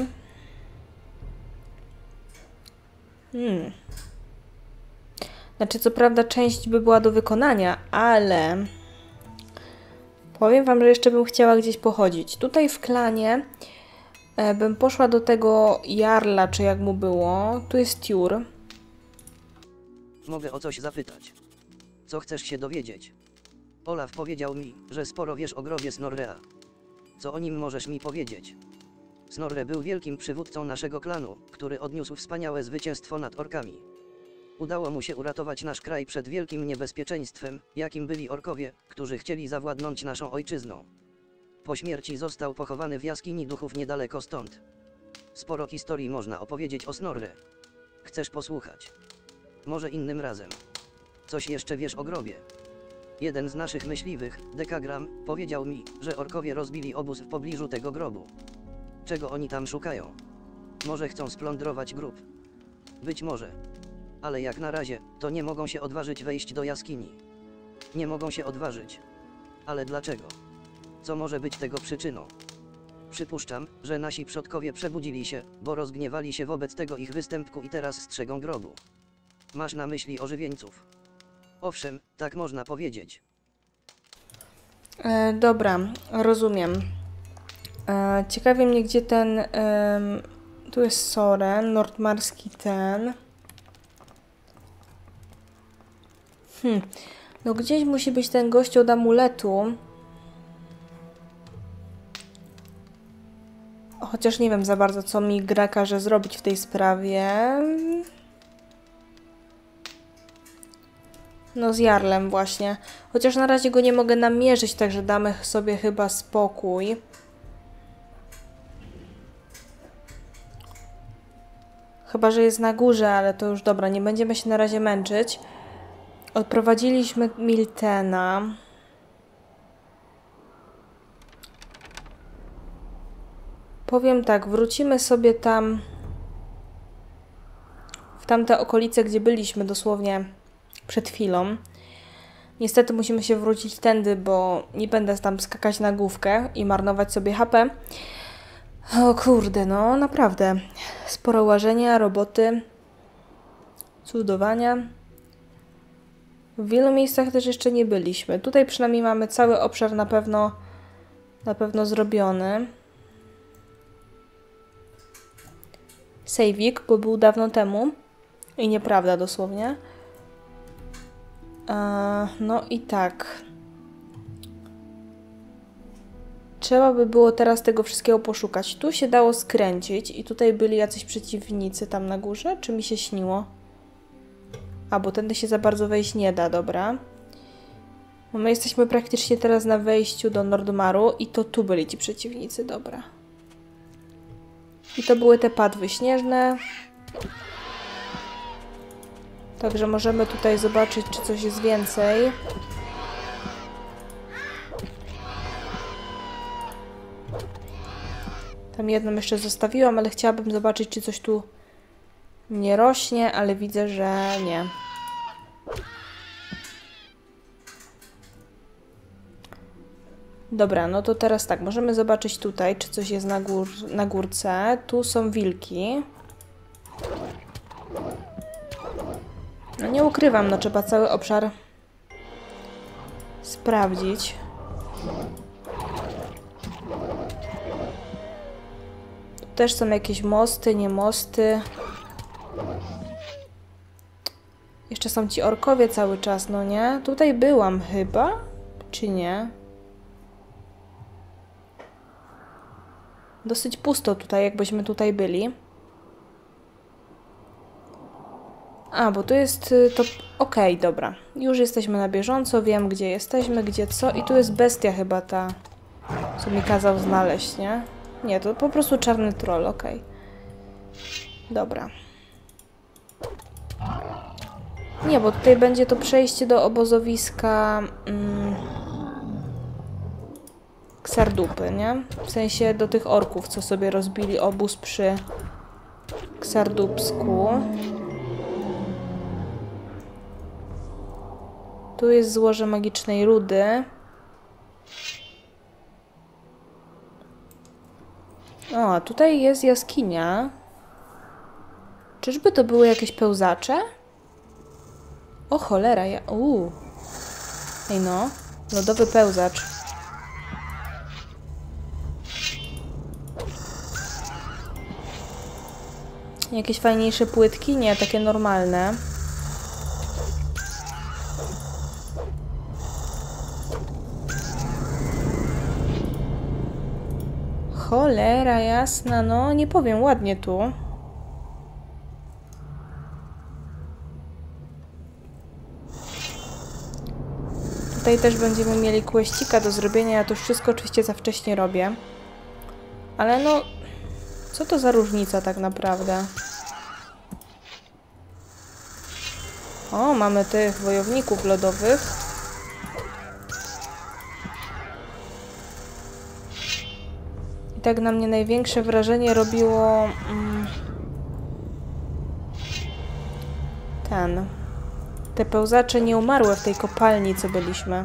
Speaker 1: Hmm. Znaczy, co prawda część by była do wykonania, ale... Powiem wam, że jeszcze bym chciała gdzieś pochodzić. Tutaj w klanie e, bym poszła do tego Jarla, czy jak mu było. Tu jest Tiur.
Speaker 3: Mogę o coś zapytać. Co chcesz się dowiedzieć? Olaf powiedział mi, że sporo wiesz o grobie Snorrea. Co o nim możesz mi powiedzieć? Snorre był wielkim przywódcą naszego klanu, który odniósł wspaniałe zwycięstwo nad orkami. Udało mu się uratować nasz kraj przed wielkim niebezpieczeństwem, jakim byli orkowie, którzy chcieli zawładnąć naszą ojczyzną. Po śmierci został pochowany w jaskini duchów niedaleko stąd. Sporo historii można opowiedzieć o Snorre. Chcesz posłuchać? Może innym razem. Coś jeszcze wiesz o grobie? Jeden z naszych myśliwych, Dekagram, powiedział mi, że orkowie rozbili obóz w pobliżu tego grobu. Czego oni tam szukają? Może chcą splądrować grób? Być może. Ale jak na razie, to nie mogą się odważyć wejść do jaskini. Nie mogą się odważyć. Ale dlaczego? Co może być tego przyczyną? Przypuszczam, że nasi przodkowie przebudzili się, bo rozgniewali się wobec tego ich występku i teraz strzegą grobu. Masz na myśli ożywieńców? Owszem, tak można powiedzieć.
Speaker 1: E, dobra, rozumiem. E, ciekawi mnie, gdzie ten... E, tu jest Soren, nordmarski ten. Hmm. No gdzieś musi być ten gościu od amuletu. Chociaż nie wiem za bardzo, co mi gra każe zrobić w tej sprawie. No z Jarlem właśnie. Chociaż na razie go nie mogę namierzyć, także damy sobie chyba spokój. Chyba że jest na górze, ale to już dobra, nie będziemy się na razie męczyć. Odprowadziliśmy Miltena. Powiem tak, wrócimy sobie tam w tamte okolice, gdzie byliśmy dosłownie przed chwilą. Niestety musimy się wrócić tędy, bo nie będę tam skakać na główkę i marnować sobie H P. O kurde, no naprawdę. Sporo łażenia, roboty, cudowania. W wielu miejscach też jeszcze nie byliśmy. Tutaj przynajmniej mamy cały obszar na pewno, na pewno zrobiony. Sejwik, bo był dawno temu. I nieprawda dosłownie. Eee, no i tak. Trzeba by było teraz tego wszystkiego poszukać. Tu się dało skręcić i tutaj byli jacyś przeciwnicy tam na górze. Czy mi się śniło? A, bo tędy się za bardzo wejść nie da, dobra. No my jesteśmy praktycznie teraz na wejściu do Nordmaru i to tu byli ci przeciwnicy, dobra. I to były te padwy śnieżne. Także możemy tutaj zobaczyć, czy coś jest więcej. Tam jedną jeszcze zostawiłam, ale chciałabym zobaczyć, czy coś tu nie rośnie, ale widzę, że nie. Dobra, no to teraz tak, możemy zobaczyć tutaj, czy coś jest na, gór na górce. Tu są wilki. No nie ukrywam, no trzeba cały obszar sprawdzić. Tu też są jakieś mosty, nie mosty. Jeszcze są ci orkowie cały czas, no nie? Tutaj byłam chyba, czy nie? Dosyć pusto tutaj, jakbyśmy tutaj byli. A, bo tu jest to... Okej, okay, dobra. Już jesteśmy na bieżąco, wiem gdzie jesteśmy, gdzie co. I tu jest bestia chyba ta, co mi kazał znaleźć, nie? Nie, to po prostu czarny troll, okej. Okay. Dobra. Nie, bo tutaj będzie to przejście do obozowiska mm, Ksardupy, nie? W sensie do tych orków, co sobie rozbili obóz przy Ksardupsku. Tu jest złoże magicznej rudy. O, a tutaj jest jaskinia. Czyżby to były jakieś pełzacze? O cholera, ja... Uuu. Ej no, lodowy pełzacz. Jakieś fajniejsze płytki? Nie, takie normalne. Cholera jasna, no nie powiem, ładnie tu. Tutaj też będziemy mieli questika do zrobienia, ja to już wszystko oczywiście za wcześnie robię. Ale no, co to za różnica tak naprawdę? O, mamy tych wojowników lodowych. I tak na mnie największe wrażenie robiło... Mm, ten... Te pełzacze nie umarły w tej kopalni, co byliśmy.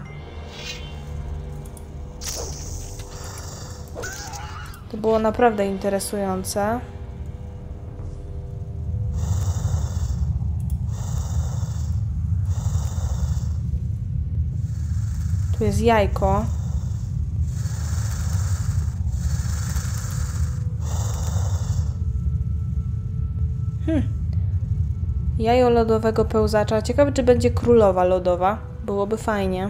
Speaker 1: To było naprawdę interesujące. Tu jest jajko. Hmm. Jajo lodowego pełzacza. Ciekawe, czy będzie królowa lodowa. Byłoby fajnie.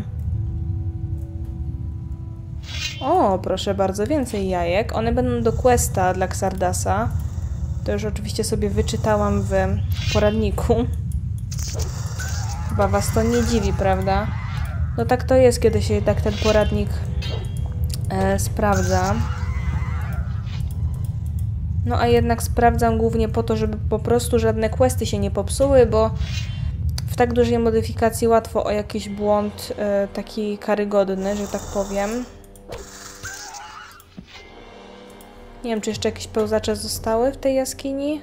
Speaker 1: O, proszę bardzo, więcej jajek. One będą do questa dla Xardasa. To już oczywiście sobie wyczytałam w poradniku. Chyba was to nie dziwi, prawda? No tak to jest, kiedy się tak ten poradnik e, sprawdza. No a jednak sprawdzam głównie po to, żeby po prostu żadne questy się nie popsuły, bo w tak dużej modyfikacji łatwo o jakiś błąd e, taki karygodny, że tak powiem. Nie wiem, czy jeszcze jakieś pełzacze zostały w tej jaskini.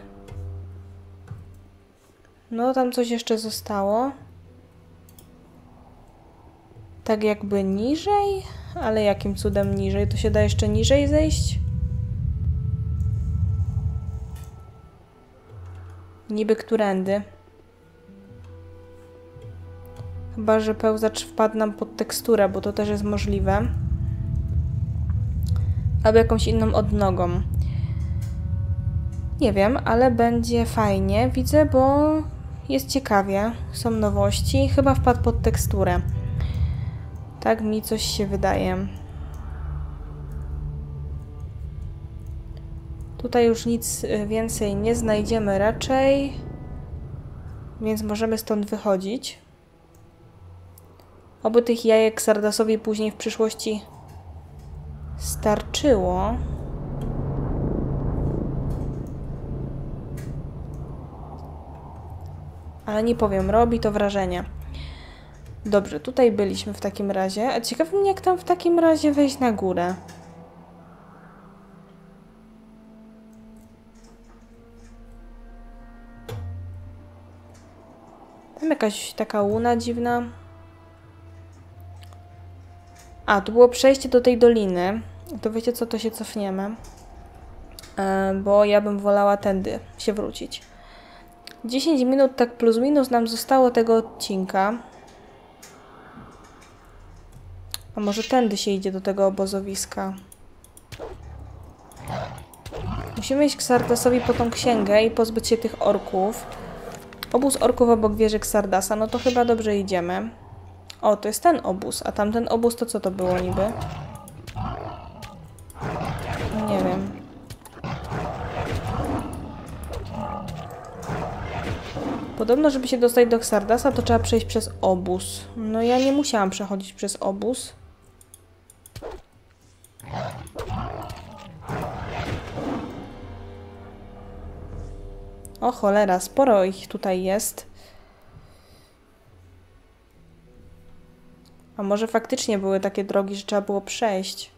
Speaker 1: No, tam coś jeszcze zostało. Tak jakby niżej? Ale jakim cudem niżej? To się da jeszcze niżej zejść? Niby którędy? Chyba, że pełzacz wpadł nam pod teksturę, bo to też jest możliwe. Albo jakąś inną odnogą. Nie wiem, ale będzie fajnie, widzę, bo jest ciekawie. Są nowości. Chyba wpadł pod teksturę. Tak mi coś się wydaje. Tutaj już nic więcej nie znajdziemy raczej. Więc możemy stąd wychodzić. Oby tych jajek Xardasowi później w przyszłości starczyło. Ale nie powiem, robi to wrażenie. Dobrze, tutaj byliśmy w takim razie. A ciekawe mnie, jak tam w takim razie wejść na górę. Tam jakaś taka łuna dziwna. A, tu było przejście do tej doliny. To wiecie co, to się cofniemy. E, bo ja bym wolała tędy się wrócić. dziesięć minut tak plus minus nam zostało tego odcinka. A może tędy się idzie do tego obozowiska. Musimy iść Xardasowi po tą księgę i pozbyć się tych orków. Obóz orków obok wieży Xardasa, no to chyba dobrze idziemy. O, to jest ten obóz, a tamten obóz to co to było niby? Nie wiem. Podobno, żeby się dostać do Xardasa, to trzeba przejść przez obóz. No ja nie musiałam przechodzić przez obóz. O cholera, sporo ich tutaj jest. A może faktycznie były takie drogi, że trzeba było przejść.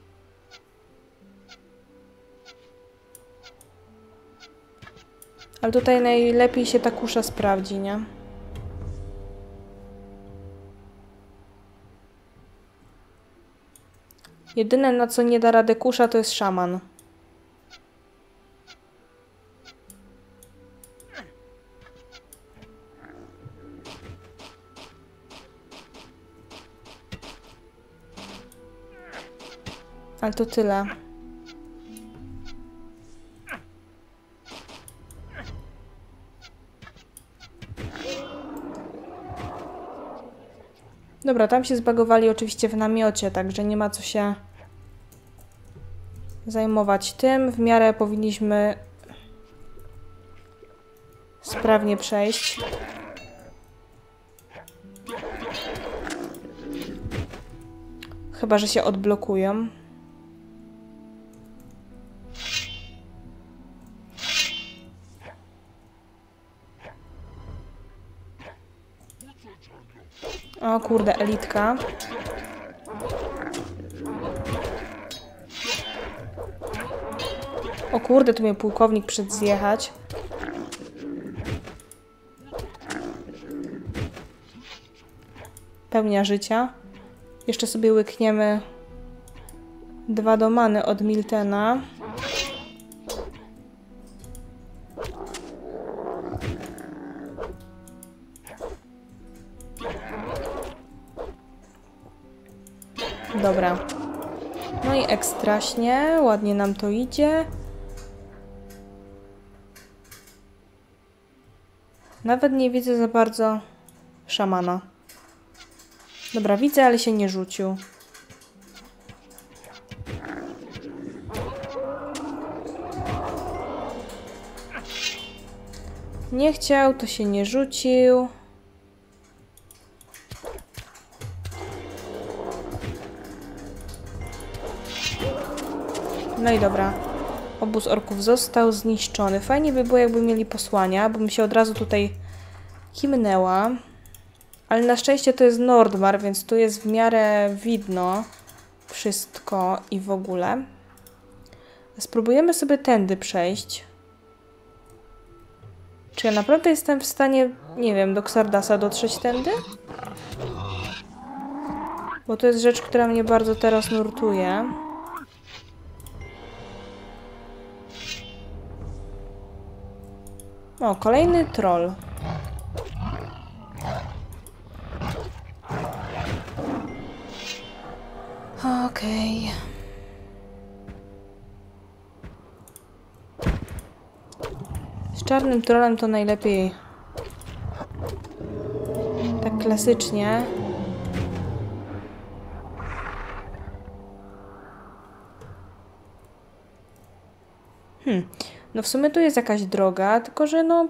Speaker 1: Ale tutaj najlepiej się ta kusza sprawdzi, nie? Jedyne, na co nie da rady kusza, to jest szaman. Ale to tyle. Dobra, tam się zbagowali oczywiście w namiocie, także nie ma co się zajmować tym. W miarę powinniśmy sprawnie przejść. Chyba że się odblokują. O kurde, elitka. O kurde, tu mnie pułkownik przyszedł zjechać. Pełnia życia. Jeszcze sobie łykniemy dwa domany od Miltena. Dobra. No i ekstraśnie, ładnie nam to idzie. Nawet nie widzę za bardzo szamana. Dobra, widzę, ale się nie rzucił. Nie chciał, to się nie rzucił. No i dobra. Obóz orków został zniszczony. Fajnie by było, jakby mieli posłania, bo mi się od razu tutaj kimnęła. Ale na szczęście to jest Nordmar, więc tu jest w miarę widno wszystko i w ogóle. Spróbujemy sobie tędy przejść. Czy ja naprawdę jestem w stanie, nie wiem, do Xardasa dotrzeć tędy? Bo to jest rzecz, która mnie bardzo teraz nurtuje. O, kolejny troll. Okej. Z czarnym trollem to najlepiej tak klasycznie. Hmm. No w sumie tu jest jakaś droga, tylko że no...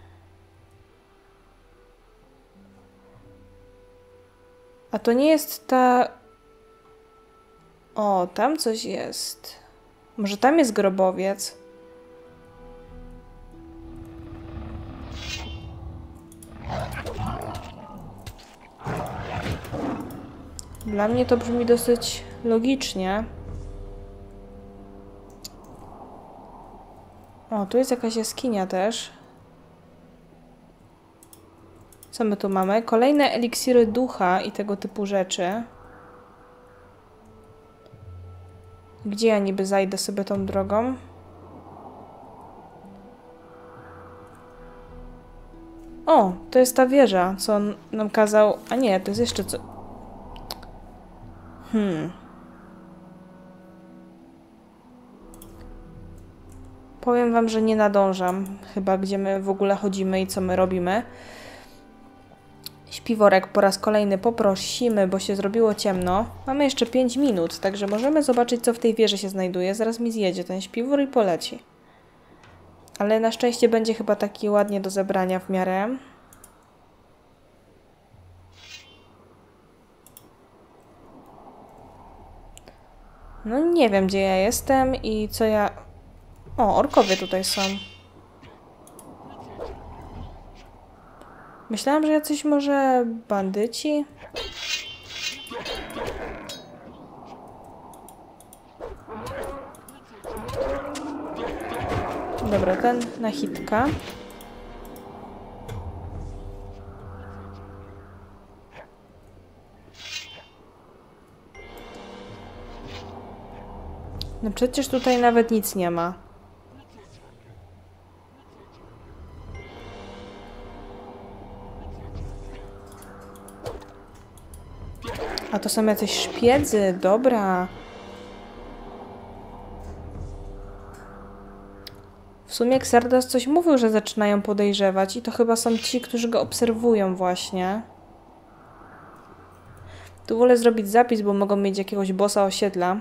Speaker 1: A to nie jest ta... O, tam coś jest. Może tam jest grobowiec? Dla mnie to brzmi dosyć logicznie. O, tu jest jakaś jaskinia też. Co my tu mamy? Kolejne eliksiry ducha i tego typu rzeczy. Gdzie ja niby zajdę sobie tą drogą? O, to jest ta wieża, co on nam kazał... A nie, to jest jeszcze co... Hmm... Powiem wam, że nie nadążam chyba, gdzie my w ogóle chodzimy i co my robimy. Śpiworek po raz kolejny poprosimy, bo się zrobiło ciemno. Mamy jeszcze pięć minut, także możemy zobaczyć, co w tej wieży się znajduje. Zaraz mi zjedzie ten śpiwór i poleci. Ale na szczęście będzie chyba taki ładnie do zebrania w miarę. No nie wiem, gdzie ja jestem i co ja... O, orkowie tutaj są. Myślałam, że jacyś może bandyci. Dobra, ten na hitka. No przecież tutaj nawet nic nie ma. A to są jacyś szpiedzy, dobra. W sumie Xardas coś mówił, że zaczynają podejrzewać i to chyba są ci, którzy go obserwują właśnie. Tu wolę zrobić zapis, bo mogą mieć jakiegoś bossa osiedla.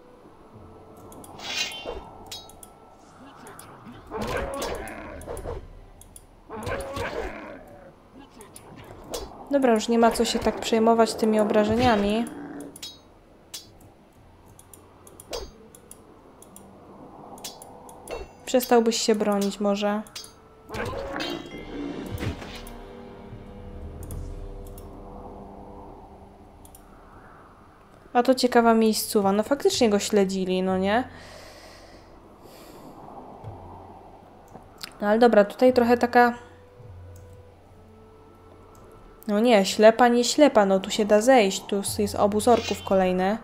Speaker 1: Dobra, już nie ma co się tak przejmować tymi obrażeniami. Przestałbyś się bronić może. A to ciekawa miejscowa. No faktycznie go śledzili, no nie? No ale dobra, tutaj trochę taka... No nie, ślepa, nie ślepa. No tu się da zejść. Tu jest obóz orków kolejny.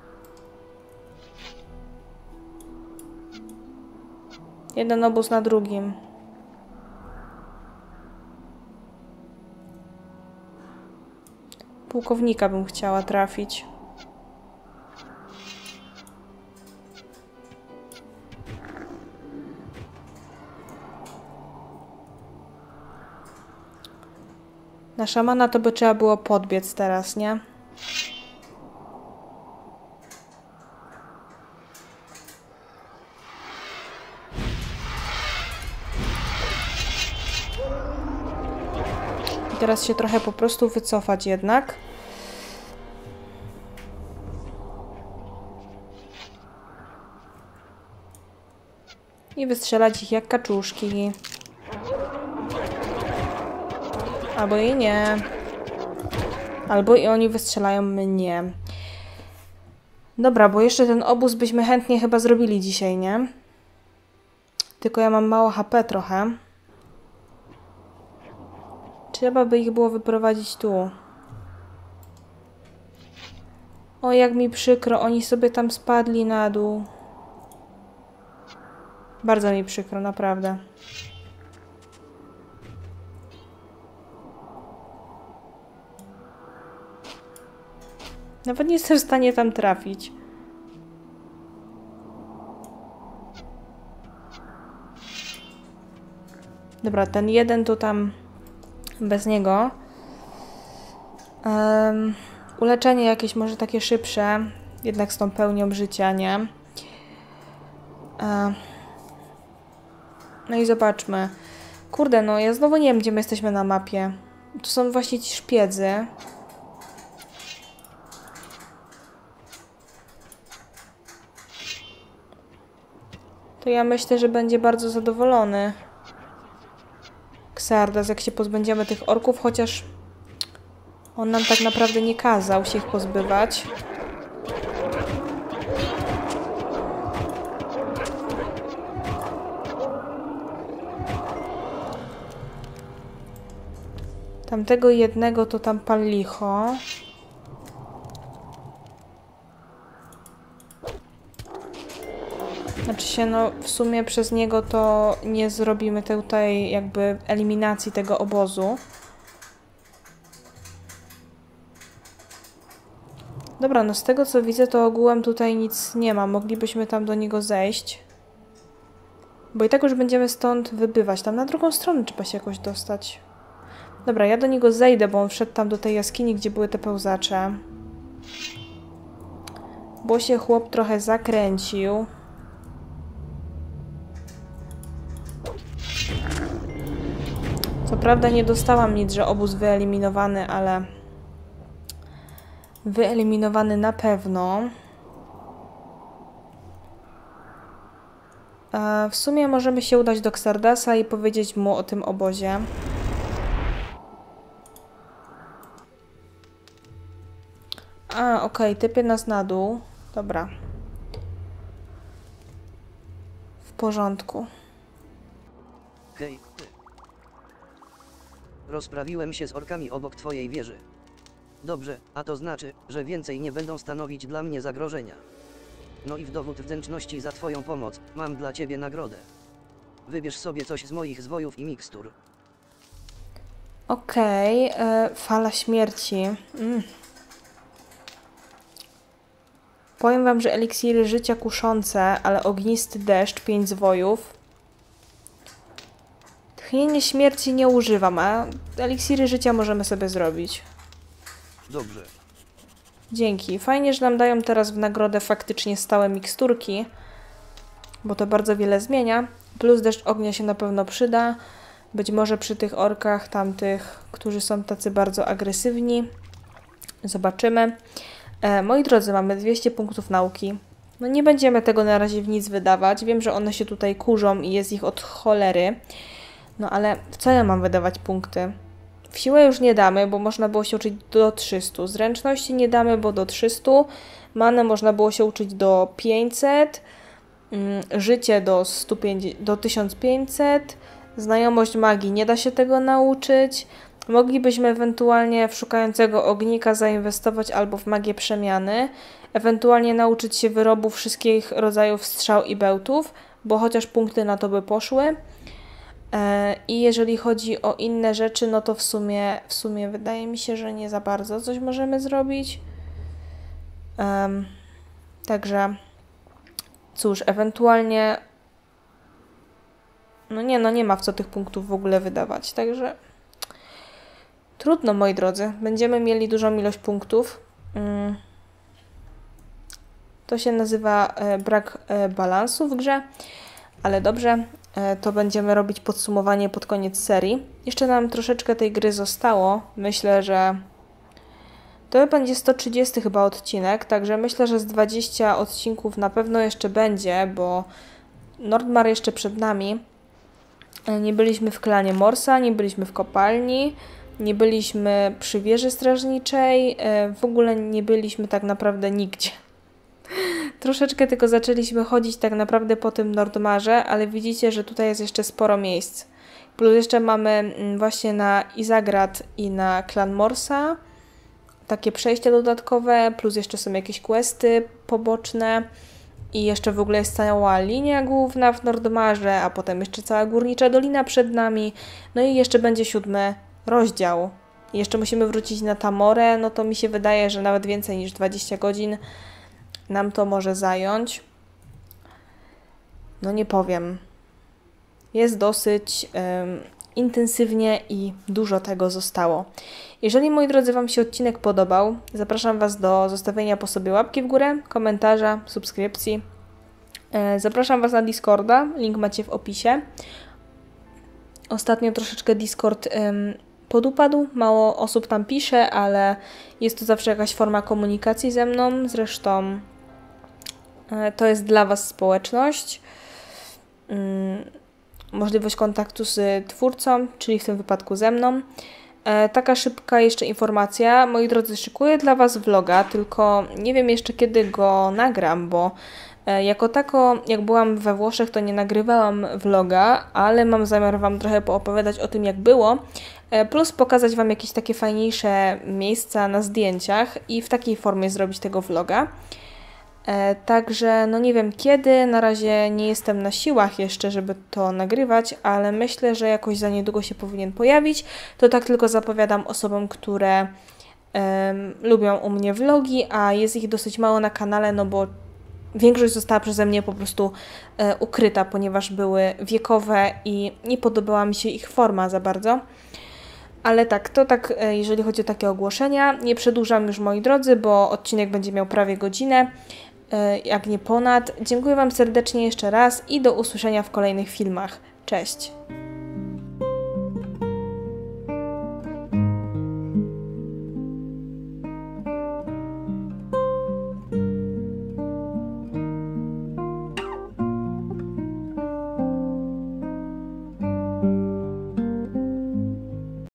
Speaker 1: Jeden obóz na drugim. Pułkownika bym chciała trafić. Na szamana to by trzeba było podbiec teraz, nie? I teraz się trochę po prostu wycofać jednak. I wystrzelać ich jak kaczuszki. Albo i nie. Albo i oni wystrzelają mnie. Dobra, bo jeszcze ten obóz byśmy chętnie chyba zrobili dzisiaj, nie? Tylko ja mam mało H P trochę. Trzeba by ich było wyprowadzić tu. O, jak mi przykro. Oni sobie tam spadli na dół. Bardzo mi przykro, naprawdę. Nawet nie jestem w stanie tam trafić. Dobra, ten jeden to tam bez niego. Um, uleczenie jakieś może takie szybsze. Jednak z tą pełnią życia, nie? Um, no i zobaczmy. Kurde, no ja znowu nie wiem, gdzie my jesteśmy na mapie. Tu są właśnie ci szpiedzy. To ja myślę, że będzie bardzo zadowolony Xardas, jak się pozbędziemy tych orków, chociaż on nam tak naprawdę nie kazał się ich pozbywać. Tamtego jednego to tam pal licho. Znaczy się, no w sumie przez niego to nie zrobimy tutaj jakby eliminacji tego obozu. Dobra, no z tego co widzę, to ogółem tutaj nic nie ma. Moglibyśmy tam do niego zejść. Bo i tak już będziemy stąd wybywać. Tam na drugą stronę trzeba się jakoś dostać. Dobra, ja do niego zejdę, bo on wszedł tam do tej jaskini, gdzie były te pełzacze. Bo się chłop trochę zakręcił. Co prawda nie dostałam nic, że obóz wyeliminowany, ale wyeliminowany na pewno. E, w sumie możemy się udać do Xardasa i powiedzieć mu o tym obozie. A, okej, okay, typie nas na dół. Dobra. W porządku.
Speaker 3: Hej, ty. Rozprawiłem się z orkami obok twojej wieży. Dobrze, a to znaczy, że więcej nie będą stanowić dla mnie zagrożenia. No i w dowód wdzięczności za twoją pomoc, mam dla ciebie nagrodę. Wybierz sobie coś z moich zwojów i mikstur.
Speaker 1: Okej, okay, fala śmierci. Mm. Powiem wam, że eliksiry życia kuszące, ale ognisty deszcz, pięć zwojów. Tchnienie śmierci nie używam, a eliksiry życia możemy sobie zrobić.
Speaker 6: Dobrze.
Speaker 1: Dzięki. Fajnie, że nam dają teraz w nagrodę faktycznie stałe miksturki, bo to bardzo wiele zmienia. Plus deszcz ognia się na pewno przyda. Być może przy tych orkach tamtych, którzy są tacy bardzo agresywni. Zobaczymy. E, moi drodzy, mamy dwieście punktów nauki. No nie będziemy tego na razie w nic wydawać. Wiem, że one się tutaj kurzą i jest ich od cholery. No ale w co ja mam wydawać punkty? W siłę już nie damy, bo można było się uczyć do trzystu. Zręczności nie damy, bo do trzystu. Manę można było się uczyć do pięćset. Życie do, stu pięćdziesięciu, do tysiąc pięćset. Znajomość magii nie da się tego nauczyć. Moglibyśmy ewentualnie w szukającego ognika zainwestować albo w magię przemiany. Ewentualnie nauczyć się wyrobu wszystkich rodzajów strzał i bełtów, bo chociaż punkty na to by poszły. I jeżeli chodzi o inne rzeczy, no to w sumie, w sumie wydaje mi się, że nie za bardzo coś możemy zrobić. Um, także cóż, ewentualnie no nie, no nie ma w co tych punktów w ogóle wydawać, także trudno, moi drodzy. Będziemy mieli dużą ilość punktów. Um, to się nazywa e, brak e, balansu w grze, ale dobrze. To będziemy robić podsumowanie pod koniec serii. Jeszcze nam troszeczkę tej gry zostało. Myślę, że to będzie sto trzydziesty chyba odcinek, także myślę, że z dwudziestu odcinków na pewno jeszcze będzie, bo Nordmar jeszcze przed nami. Nie byliśmy w klanie Morsa, nie byliśmy w kopalni, nie byliśmy przy wieży strażniczej, w ogóle nie byliśmy tak naprawdę nigdzie. Troszeczkę tylko zaczęliśmy chodzić tak naprawdę po tym Nordmarze, ale widzicie, że tutaj jest jeszcze sporo miejsc. Plus jeszcze mamy właśnie na Izagrad i na klan Morsa takie przejścia dodatkowe, plus jeszcze są jakieś questy poboczne i jeszcze w ogóle jest cała linia główna w Nordmarze, a potem jeszcze cała Górnicza Dolina przed nami. No i jeszcze będzie siódmy rozdział. I jeszcze musimy wrócić na Tamorę, no to mi się wydaje, że nawet więcej niż dwadzieścia godzin nam to może zająć. No nie powiem. Jest dosyć um, intensywnie i dużo tego zostało. Jeżeli, moi drodzy, Wam się odcinek podobał, zapraszam Was do zostawienia po sobie łapki w górę, komentarza, subskrypcji. E, zapraszam Was na Discorda, link macie w opisie. Ostatnio troszeczkę Discord um, podupadł, mało osób tam pisze, ale jest to zawsze jakaś forma komunikacji ze mną. Zresztą e, to jest dla Was społeczność. Um, możliwość kontaktu z twórcą, czyli w tym wypadku ze mną. E, taka szybka jeszcze informacja. Moi drodzy, szykuję dla Was vloga, tylko nie wiem jeszcze kiedy go nagram, bo e, jako tako, jak byłam we Włoszech, to nie nagrywałam vloga, ale mam zamiar Wam trochę poopowiadać o tym, jak było, e, plus pokazać Wam jakieś takie fajniejsze miejsca na zdjęciach i w takiej formie zrobić tego vloga. E, także no nie wiem kiedy, na razie nie jestem na siłach jeszcze, żeby to nagrywać, ale myślę, że jakoś za niedługo się powinien pojawić. To tak tylko zapowiadam osobom, które e, lubią u mnie vlogi, a jest ich dosyć mało na kanale, no bo większość została przeze mnie po prostu e, ukryta, ponieważ były wiekowe i nie podobała mi się ich forma za bardzo. Ale tak, to tak, e, jeżeli chodzi o takie ogłoszenia. Nie przedłużam już, moi drodzy, bo odcinek będzie miał prawie godzinę, e, jak nie ponad. Dziękuję Wam serdecznie jeszcze raz i do usłyszenia w kolejnych filmach. Cześć!